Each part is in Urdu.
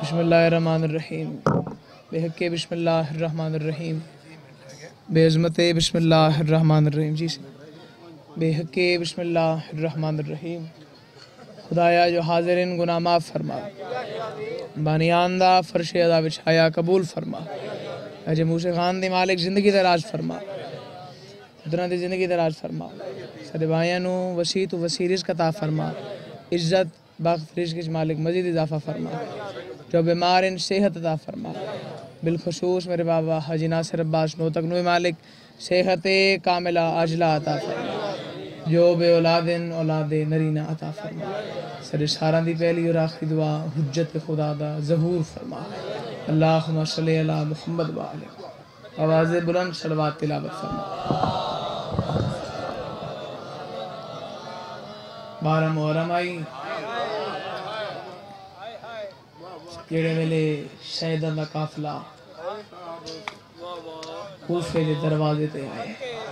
بسم اللہ الرحمن الرحیم بے حق بسم اللہ الرحمن الرحیم بے عظمت بسم اللہ الرحمن الرحیم جی بے حق بسم اللہ الرحمن الرحیم خدایا جو حاضرین گناہ معاف فرما بانیان دا فرش ادا بچھایا قبول فرما اجے موسیٰ خان دی مالک زندگی دراز فرما دنیا دی زندگی دراز فرما سارے بھائیاں نو وسیع تو وسیع رزق عطا فرما عزت بخت رزق مالک مزید اضافہ فرما جو بیمار ان صحت عطا فرما بالخصوص میرے بابا حاجی ناصر عباس نوتک نوی مالک صحت کاملہ عاجلہ عطا فرما جو بے اولادن اولاد نرینہ عطا فرما سر ساران دی پہلی اور آخری دعا حجت خدا دا ظہور فرما اللہم صلی علی محمد وآلہ آواز بلند صلوات تلاوت فرما بارہ محرم آئی جڑے ویلے شہیدان دا قافلہ کوفے دے دروازے تے آئے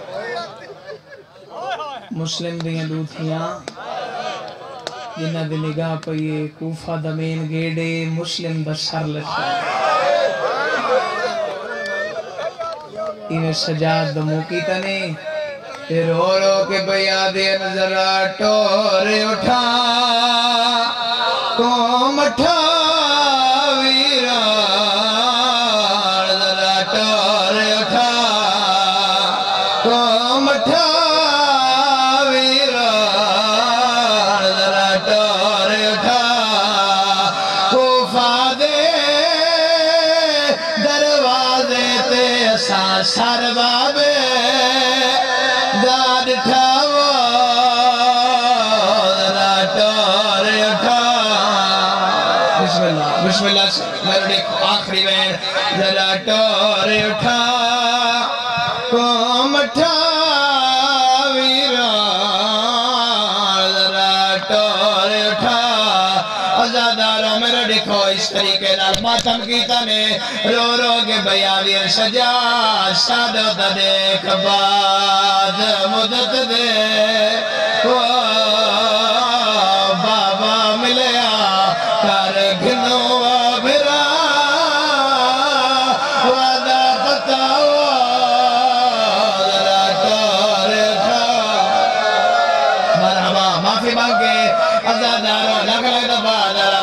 مسلم دیاں دوتھیاں جنہ دے نگاہ پئیے کوفہ دا مین گیڑے مسلم دا سر لٹھا انہیں سجاد دا موقی تنے رو رو کے بیا دے نظرہ ٹور اٹھا قوم اٹھا سار بابے داد ٹھاو ذرا ٹور اٹھا بسم اللہ مرڈی آخری بین ذرا ٹور اٹھا قوم اٹھا ویران ذرا ٹور اٹھا ازاداروں میرے دیکھو اس طریقے نال ماتم کیتا نے رو رو کے بیاویر سجاد سادت دیکھ بعد مدت دے بابا ملیا کر گھنو بھرا وعدہ پتاو ذرا ٹور اٹھا مرحبا معافی مانگے ازاداروں لگ لگ دبا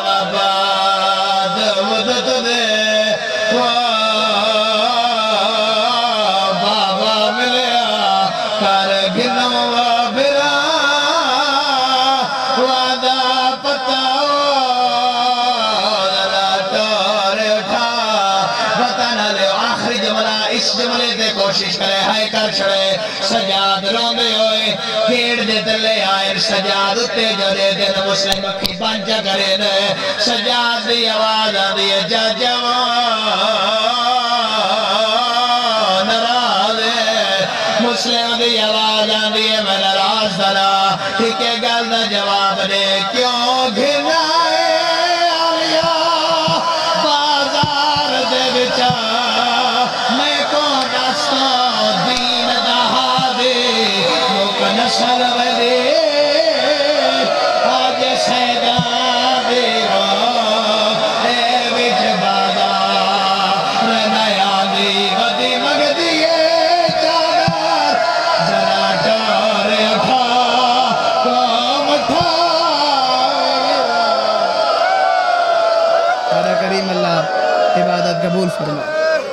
کوشش کرے ہائے کر چھڑے سجاد روندے ہوئے کیڑ دے تلے آئے سجاد اتے جو دے دن مسلم کی بانچہ کرے دے سجاد دی آواز آدھی ہے جا جوان نرازے مسلم دی آواز آدھی ہے میں نراز دلا ٹھیکے گل دا جواب دے کیوں گھنائے آلیا بازار دے بچا دین دہا دے مکن سر ودے آج سیدہ دے اے وچ بادا رنایا دی غدی مگدیے چادر ذرا ٹور اٹھا قوم اٹھا کریم اللہ عبادت قبول فرما